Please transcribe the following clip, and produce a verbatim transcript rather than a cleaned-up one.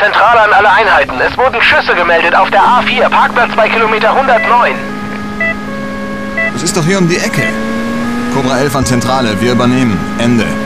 Zentrale an alle Einheiten. Es wurden Schüsse gemeldet auf der A vier, Parkplatz bei Kilometer hundertneun. Das ist doch hier um die Ecke. Cobra elf an Zentrale, wir übernehmen. Ende.